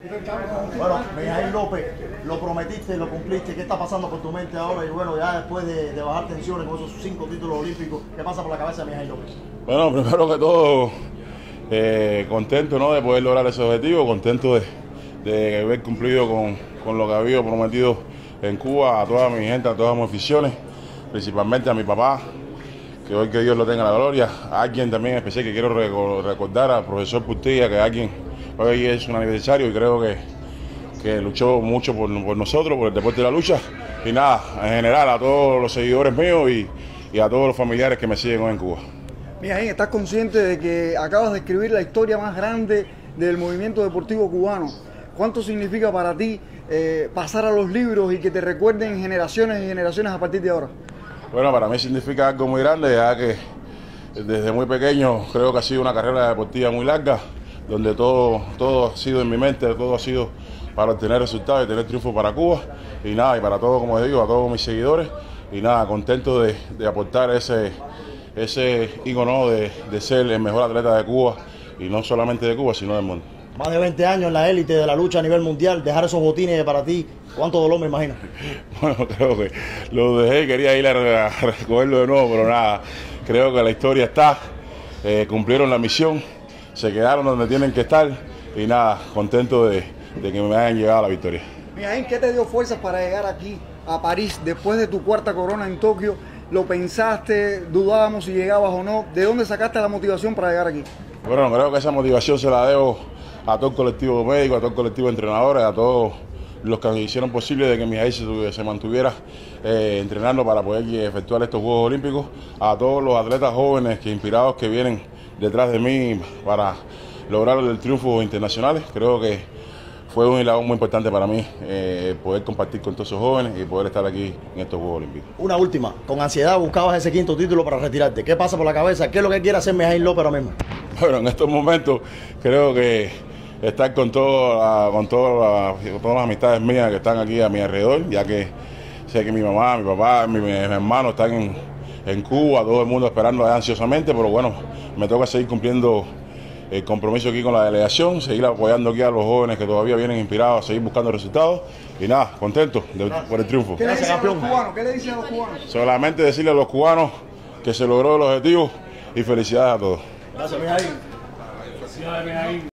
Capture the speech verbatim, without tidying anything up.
Bueno, Mijaíl López, lo prometiste, lo cumpliste. ¿Qué está pasando por tu mente ahora? Y bueno, ya después de, de bajar tensiones con esos cinco títulos olímpicos, ¿qué pasa por la cabeza de Mijaíl López? Bueno, primero que todo, eh, contento, ¿no?, de poder lograr ese objetivo, contento de, de haber cumplido con, con lo que había prometido en Cuba a toda mi gente, a todas mis aficiones, principalmente a mi papá, que hoy que Dios lo tenga la gloria. A alguien también especial que quiero recordar, al profesor Purtilla, que alguien hoy es un aniversario y creo que, que luchó mucho por, por nosotros, por el deporte de la lucha. Y nada, en general a todos los seguidores míos y, y a todos los familiares que me siguen hoy en Cuba. Mijaíl, ¿estás consciente de que acabas de escribir la historia más grande del movimiento deportivo cubano? ¿Cuánto significa para ti eh, pasar a los libros y que te recuerden generaciones y generaciones a partir de ahora? Bueno, para mí significa algo muy grande, ya que desde muy pequeño creo que ha sido una carrera deportiva muy larga, donde todo, todo ha sido en mi mente, todo ha sido para obtener resultados y tener triunfo para Cuba. Y nada, y para todos, como digo, a todos mis seguidores. Y nada, contento de, de aportar ese, ese ícono de, de ser el mejor atleta de Cuba, y no solamente de Cuba, sino del mundo. Más de veinte años en la élite de la lucha a nivel mundial, dejar esos botines para ti, ¿cuánto dolor me imagino? Bueno, creo que lo dejé, quería ir a, a recogerlo de nuevo, pero nada, creo que la historia está, eh, cumplieron la misión, se quedaron donde tienen que estar y nada, contento de, de que me hayan llegado a la victoria. Mijaíl, ¿qué te dio fuerzas para llegar aquí a París después de tu cuarta corona en Tokio? ¿Lo pensaste? ¿Dudábamos si llegabas o no? ¿De dónde sacaste la motivación para llegar aquí? Bueno, creo que esa motivación se la debo a todo el colectivo médico, a todo el colectivo de entrenadores, a todos los que hicieron posible de que Mijaíl se, se mantuviera eh, entrenando para poder efectuar estos Juegos Olímpicos, a todos los atletas jóvenes que inspirados que vienen detrás de mí para lograr el triunfo internacionales. Creo que fue un hilado muy importante para mí eh, poder compartir con todos esos jóvenes y poder estar aquí en estos Juegos Olímpicos. Una última, con ansiedad buscabas ese quinto título para retirarte. ¿Qué pasa por la cabeza? ¿Qué es lo que quiere hacer Mijaíl López ahora mismo? Bueno, en estos momentos creo que estar con, todo, con todo, todas las amistades mías que están aquí a mi alrededor, ya que sé que mi mamá, mi papá, mi, mis hermanos están en, en Cuba, todo el mundo esperando ansiosamente, pero bueno, me toca seguir cumpliendo el compromiso aquí con la delegación, seguir apoyando aquí a los jóvenes que todavía vienen inspirados a seguir buscando resultados y nada, contento de, por el triunfo. ¿Qué le dicen a los cubanos? ¿Qué le dicen a los cubanos? Solamente decirle a los cubanos que se logró el objetivo y felicidades a todos. Gracias, Mijaíl. Felicidades, Mijaíl.